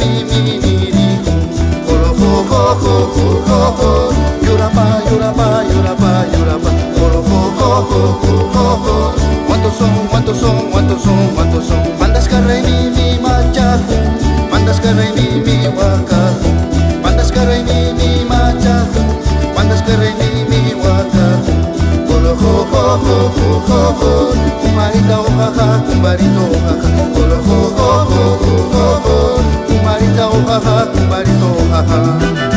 mi Olo ho Yurapa, yurapa, yurapa, yurapa Olo ho ¿Cuántos son, cuántos son, cuántos son, cuántos son? Mandas carre mi machajo Mandas carre mi wakajo Mandas carre mi machajo Mandas carre mi wakajo Olo ho Kumarita ojaja, kumbarito ojaja Olo ho Kumarita ojaja, kumbarito ojaja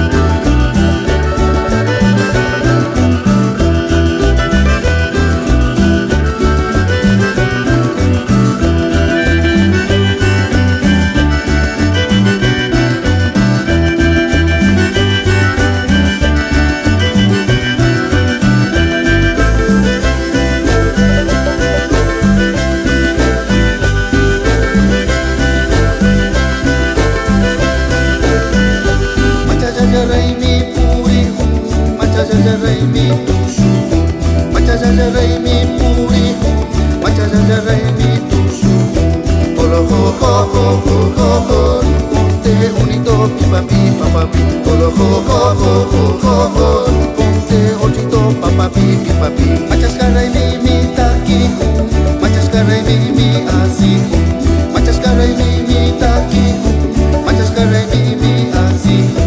Rey mi purihu, macha rey mi tusu, macha rey mi purihu, macha rey mi tusu. Olo ho, ponte unito pipa pipa pi. Olo ho, ponte ochito papa pipa pi. Machas rey mi takihu, machas rey mi asihu, machas rey mi takihu, machas rey mi asihu.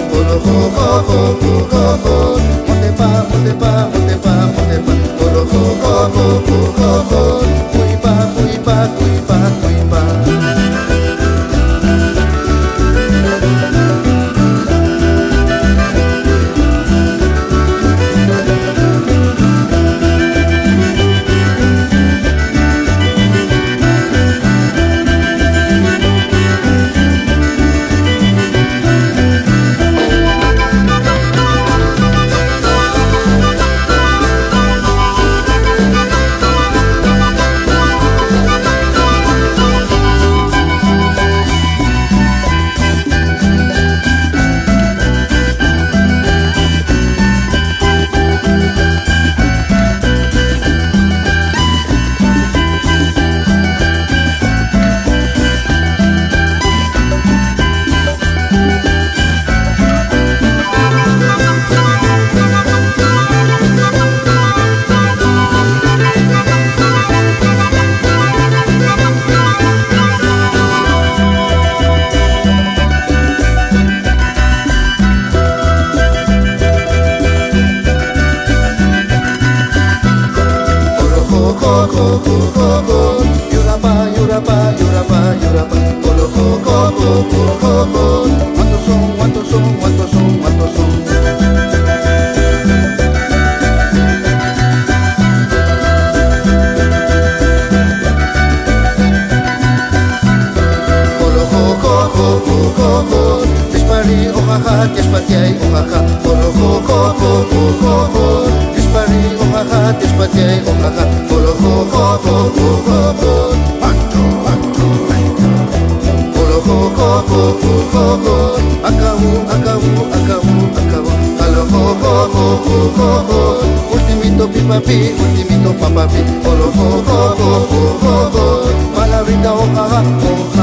Motepa, motepa, motepa, motepa Olo ho Kuipa, kuipa, kuipa, kuipa Yurapa, yurapa, yurapa, yurapa Olo ho ¿Cuántos son, cuántos son, cuántos son, cuántos son? Olo ho Dispari ojaja, tiespatiai ojaja Olo ho Dispari ojaja, tiespatiai ojaja Olo ho Ultimito pipapi, ultimito papapi Olo ho Palabrita ojaja, ojaja